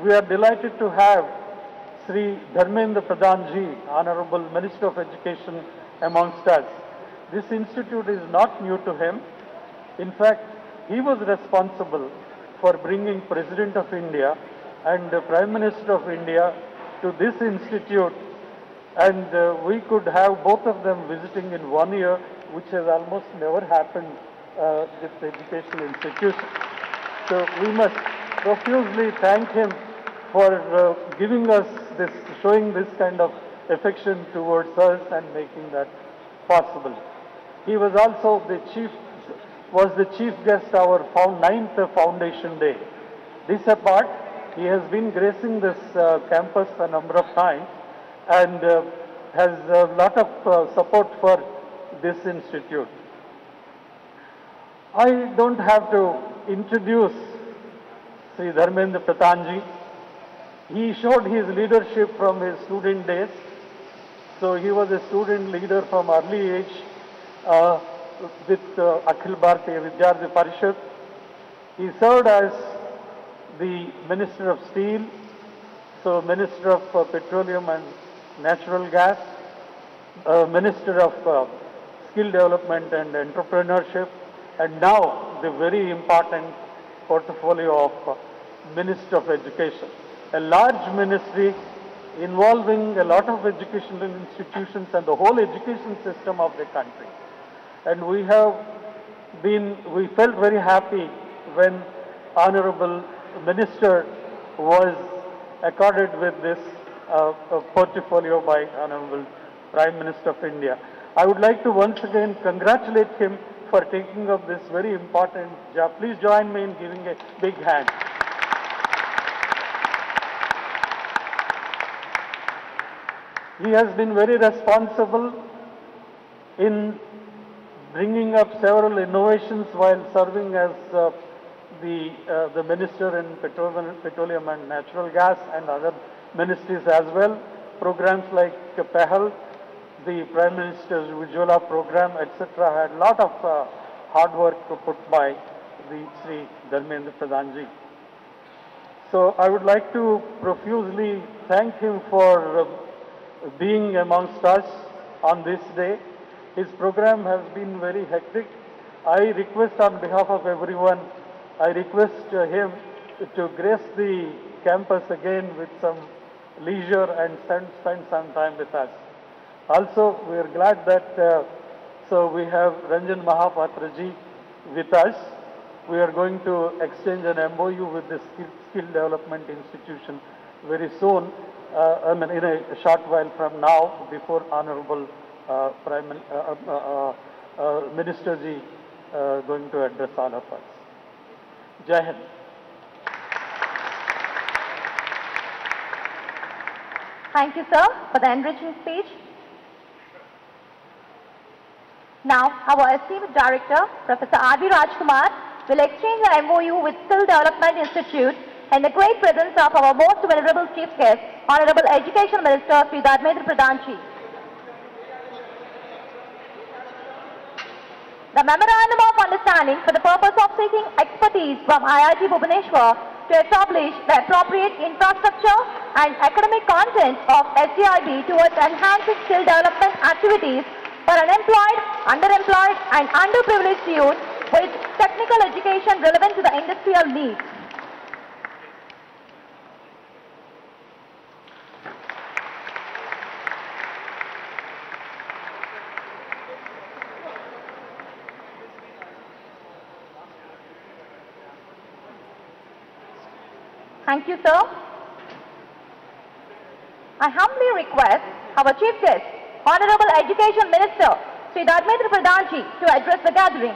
we are delighted to have Sri Dharmendra Pradhan Ji, Honorable Minister of Education, amongst us. This institute is not new to him. In fact, he was responsible for bringing President of India and the Prime Minister of India to this institute, and we could have both of them visiting in 1 year, which has almost never happened with the educational institution. So we must profusely thank him for giving us this, showing this kind of affection towards us and making that possible. He was also the chief guest our 9th Foundation Day. This apart, he has been gracing this campus a number of times and has a lot of support for this institute. I don't have to introduce Sri Dharmendra Pradhan Ji. He showed his leadership from his student days. So he was a student leader from early age with Akhil Bharatiya Vidyarthi Parishad. He served as the Minister of Steel, so Minister of Petroleum and Natural Gas, Minister of Skill Development and Entrepreneurship, and now the very important portfolio of Minister of Education. A large ministry involving a lot of educational institutions and the whole education system of the country. And we felt very happy when Honorable Minister was accorded with this portfolio by Honorable Prime Minister of India. I would like to once again congratulate him for taking up this very important job. Please join me in giving a big hand. He has been very responsible in bringing up several innovations while serving as the Minister in Petroleum and Natural Gas and other ministries as well. Programs like PEHAL, the Prime Minister's Ujjwala program, etc. had a lot of hard work put by the Sri Dharmendra Pradhan Ji. So I would like to profusely thank him for being amongst us on this day. His program has been very hectic. I request on behalf of everyone, I request him to grace the campus again with some leisure and spend some time with us. Also, we are glad that so we have Ranjan Mahapatra Ji with us. We are going to exchange an MOU with the Skill Development Institution very soon. I mean, in a short while from now, before Honorable Minister Ji going to address all of us. Jai Hind. Thank you, sir, for the enriching speech. Now, our esteemed Director, Professor R.V. Rajkumar, will exchange an MOU with Skill Development Institute in the great presence of our most venerable Chief Guest, Honorable Education Minister, Sri Dharmendra Pradhan Ji. The Memorandum of Understanding for the purpose of seeking expertise from IIT Bhubaneswar to establish the appropriate infrastructure and academic content of SDIB towards enhancing skill development activities for unemployed, underemployed and underprivileged youth with technical education relevant to the industrial needs. Thank you, sir. I humbly request our Chief Guest, Honorable Education Minister, Sri Dharmendra Pradhan Ji, to address the gathering.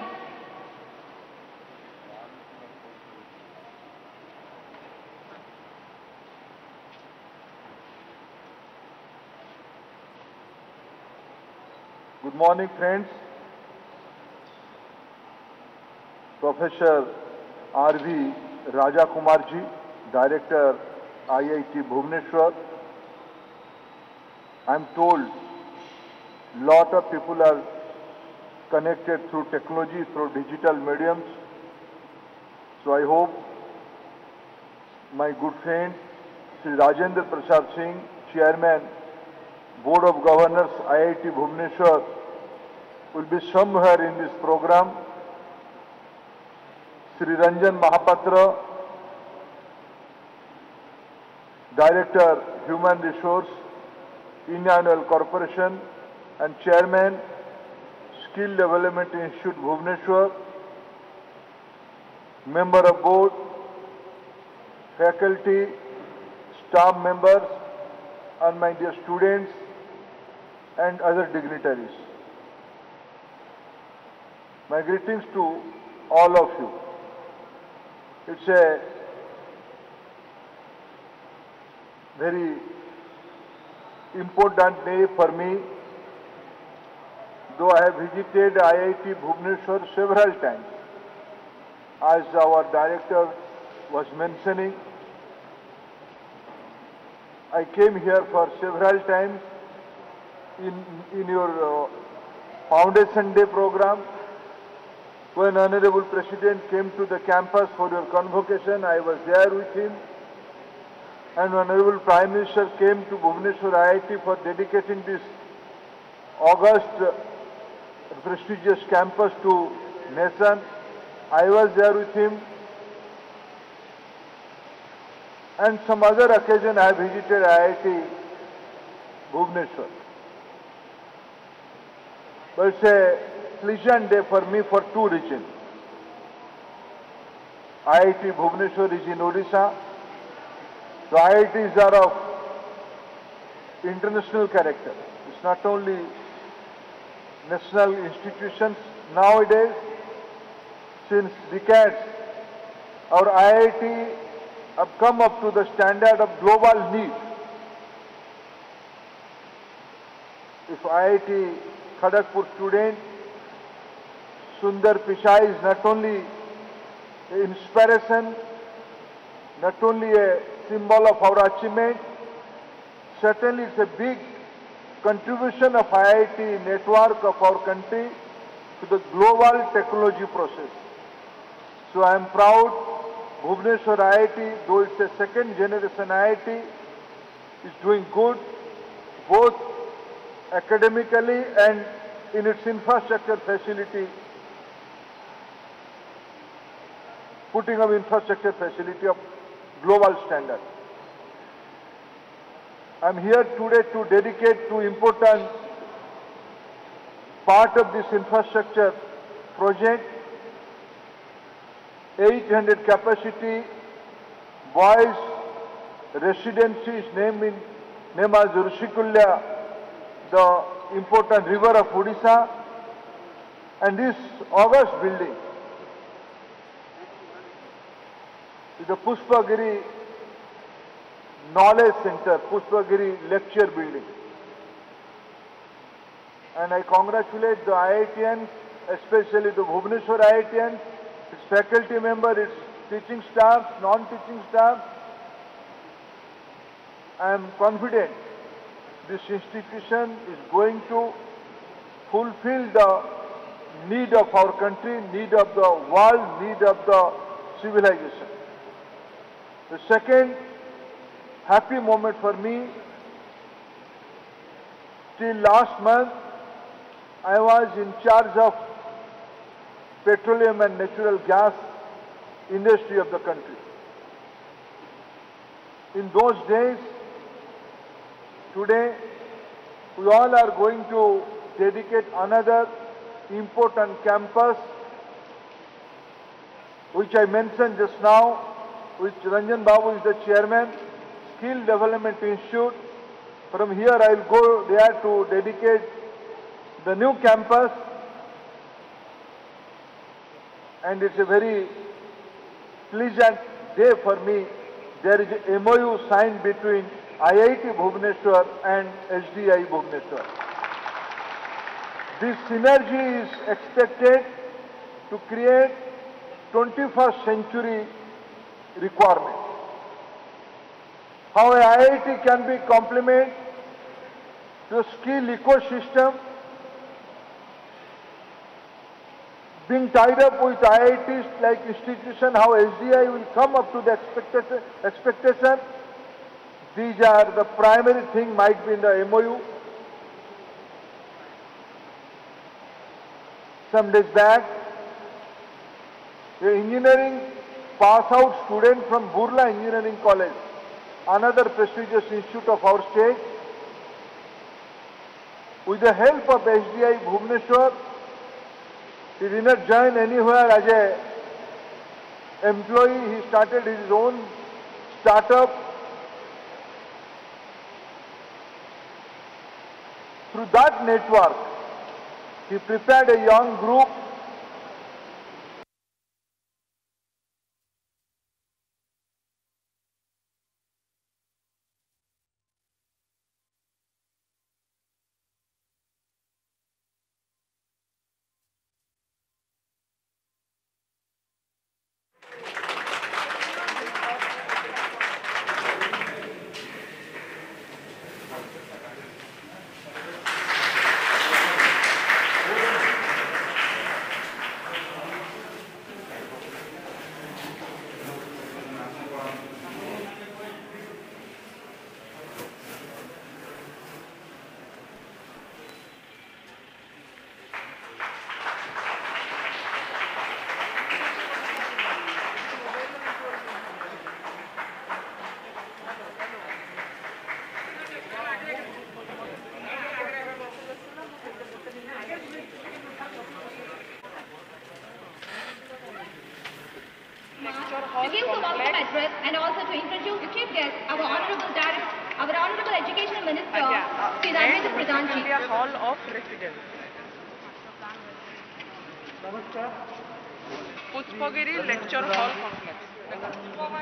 Good morning, friends. Professor R.V. Rajakumar Ji, Director, IIT Bhubaneswar. I am told lot of people are connected through technology, through digital mediums. So I hope my good friends Sri Rajendra Prasad Singh, Chairman, Board of Governors, IIT Bhubaneswar, will be somewhere in this program. Sri Ranjan Mahapatra, Director, Human Resource, Indian Oil Corporation and Chairman, Skill Development Institute, Bhubaneswar, Member of Board, faculty, staff members, and my dear students and other dignitaries. My greetings to all of you. It's a very important day for me, though I have visited IIT Bhubaneswar several times. As our director was mentioning, I came here for several times in your Foundation Day program. When Honorable President came to the campus for your convocation, I was there with him. And Honorable Prime Minister came to Bhubaneswar IIT for dedicating this august prestigious campus to nation. I was there with him. And some other occasion I visited IIT Bhubaneswar. But it's a pleasant day for me for two reasons. IIT Bhubaneswar is in Odisha. So IITs are of international character. It's not only national institutions. Nowadays, since decades, our IIT have come up to the standard of global need. If IIT Kharagpur student Sundar Pichai is not only an inspiration, not only a symbol of our achievement, certainly it's a big contribution of IIT network of our country to the global technology process. So I am proud Bhubaneswar IIT, though it's a second generation IIT, is doing good both academically and in its infrastructure facility, putting up infrastructure facility of global standard. I am here today to dedicate to important part of this infrastructure project, 800 capacity boys residencies named as Rishikulya, the important river of Odisha, and this august building is the Pushpagiri Knowledge Center, Pushpagiri Lecture Building. And I congratulate the IITians, especially the Bhubaneswar IITians, its faculty member, its teaching staff, non-teaching staff. I am confident this institution is going to fulfill the need of our country, need of the world, need of the civilization. The second happy moment for me, till last month, I was in charge of petroleum and natural gas industry of the country. In those days, today, we all are going to dedicate another important campus, which I mentioned just now, which Ranjan Babu is the chairman, Skill Development Institute. From here, I will go there to dedicate the new campus, and it's a very pleasant day for me. There is a MOU signed between IIT Bhubaneswar and SDI Bhubaneswar. This synergy is expected to create 21st century requirement. How a IIT can be complement to a skill ecosystem, being tied up with IITs like institution, how SDI will come up to the expectation, These are the primary thing might be in the MOU. Some days back, an engineering pass-out student from Burla Engineering College, another prestigious institute of our state, with the help of SDI Bhubaneswar, he did not join anywhere as an employee. He started his own startup. Through that network, he prepared a young group. To give the welcome address and also to introduce the chief guest, our honorable educational minister, Sri Dharmendra Pradhan ji. Hall of Residence. Pushpagiri Lecture Hall Complex.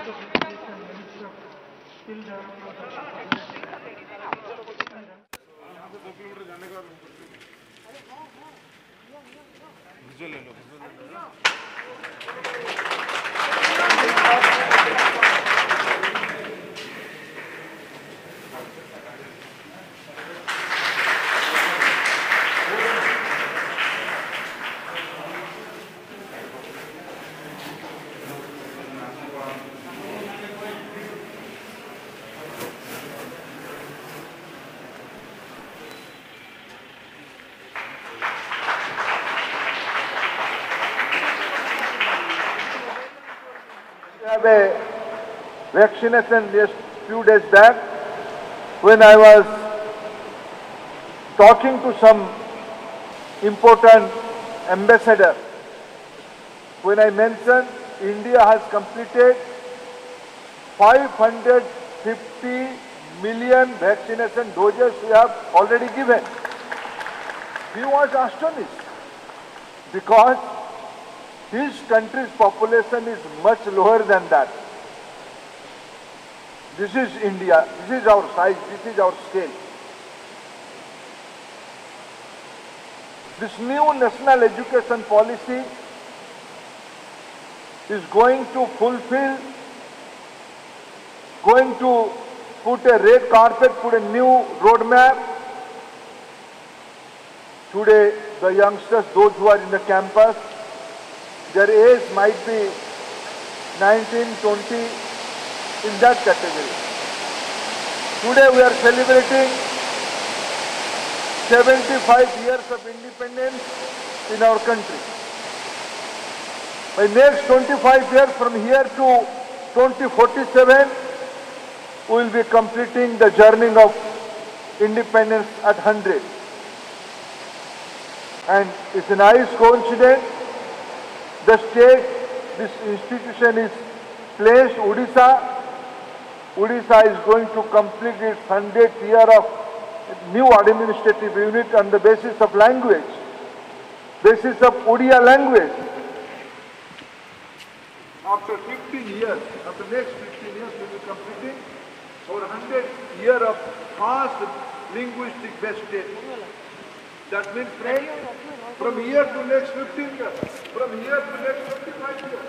Have a vaccination just few days back when I was talking to some important ambassador. When I mentioned India has completed 550 million vaccination doses we have already given, he was astonished because his country's population is much lower than that. This is India, this is our size, this is our scale. This new national education policy is going to fulfill, going to put a red carpet, put a new roadmap. Today, the youngsters, those who are in the campus, their age might be 19, 20, in that category. Today we are celebrating 75 years of independence in our country. By next 25 years, from here to 2047, we will be completing the journey of independence at 100. And it's a nice coincidence. The state, this institution is placed, Odisha. Odisha is going to complete its 100th year of new administrative unit on the basis of language, basis of Odia language. After 15 years, after next 15 years, we will be completing our 100th year of fast linguistic-based state. That means, friends, from here to next 15 years, from here to next 25 years.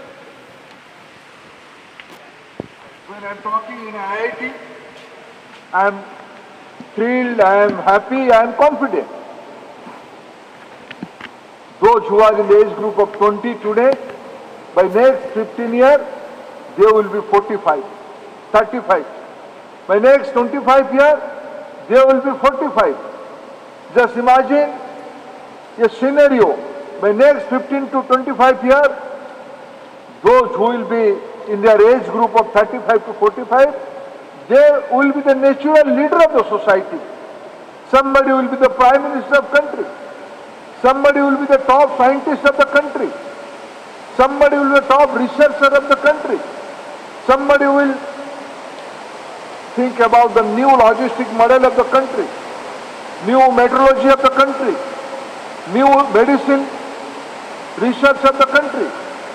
When I am talking in IIT, I am thrilled, I am happy, I am confident. Those who are in the age group of 20 today, by next 15 years, they will be 45, 35. By next 25 years, there will be 45. Just imagine a scenario. By next 15 to 25 years, those who will be in their age group of 35 to 45, they will be the natural leader of the society. Somebody will be the Prime Minister of the country. Somebody will be the top scientist of the country. Somebody will be the top researcher of the country. Somebody will think about the new logistic model of the country, new meteorology of the country, new medicine research of the country.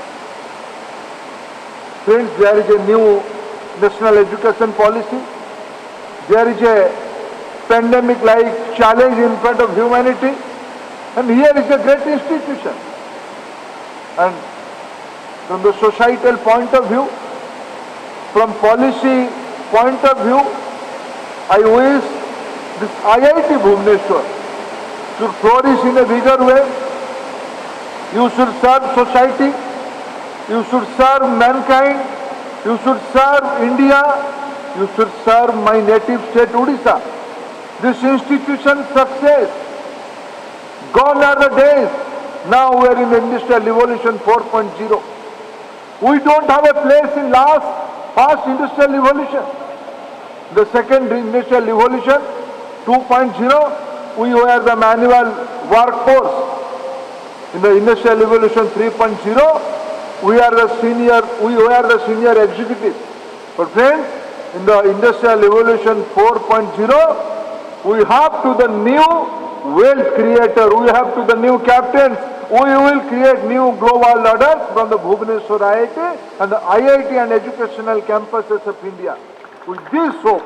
Friends, there is a new national education policy. There is a pandemic-like challenge in front of humanity. And here is a great institution. And from the societal point of view, from policy point of view, I wish this IIT Bhubaneswar should flourish in a bigger way. You should serve society, you should serve mankind, you should serve India, you should serve my native state Odisha. This institution's success, gone are the days. Now we are in the Industrial Revolution 4.0. We don't have a place in past Industrial Revolution. The second Industrial Revolution 2.0, we were the manual workforce. In the Industrial Revolution 3.0, we were the senior executives. But friends, in the Industrial Revolution 4.0, we have to the new wealth creator, we have to the new captains, we will create new global ladders from the Bhubaneswar IIT and the IIT and educational campuses of India. With this hope,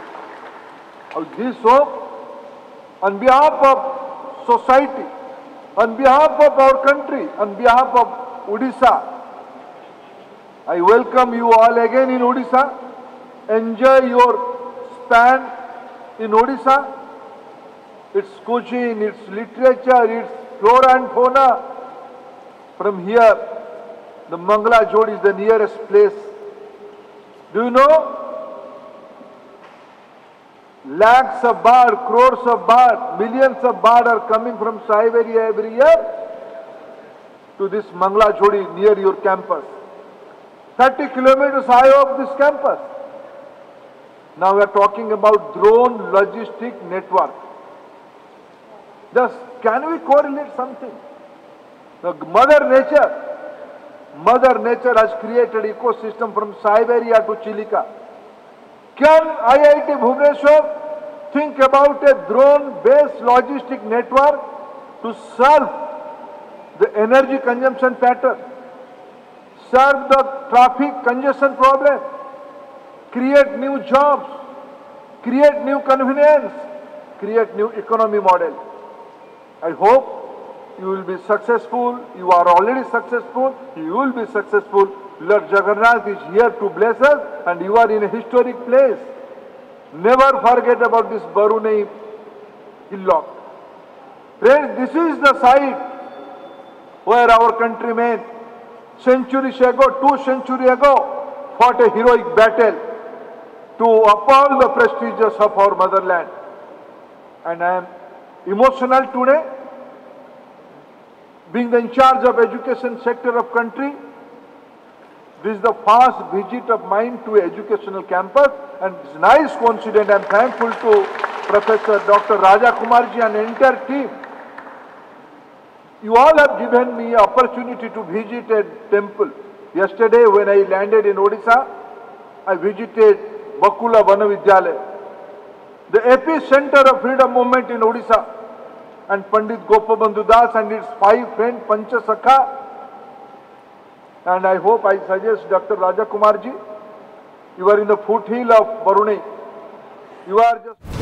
on behalf of society, on behalf of our country, on behalf of Odisha, I welcome you all again in Odisha. Enjoy your span in Odisha. Its cuisine, its literature, its flora and fauna. From here, the Mangala Jodi is the nearest place. Do you know? Lakhs of birds, crores of birds, millions of birds are coming from Siberia every year to this Mangala Jodi near your campus. 30 kilometers high of this campus. Now we are talking about drone logistic network. Just, can we correlate something? The Mother Nature has created ecosystem from Siberia to Chilika. Can IIT Bhubaneswar think about a drone-based logistic network to solve the energy consumption pattern, solve the traffic congestion problem, create new jobs, create new convenience, create new economy model? I hope you will be successful. You are already successful. You will be successful. Lord Jagannath is here to bless us, and you are in a historic place. Never forget about this Barunei hillock. Friends, this is the site where our countrymen centuries ago, 2 centuries ago, fought a heroic battle to uphold the prestigious of our motherland. And I am emotional today, being the in charge of education sector of country. This is the first visit of mine to educational campus, and it's a nice coincidence. I am thankful to Professor Dr. Raja Kumarji and the entire team. You all have given me an opportunity to visit a temple. Yesterday when I landed in Odisha, I visited Bakula Vanavidyalaya, the epicenter of freedom movement in Odisha, and Pandit Gopabandhu Das and his 5 friends, Pancha Sakha. And I hope, I suggest Dr. Raja Kumarji, you are in the foothill of Barunei. You are just...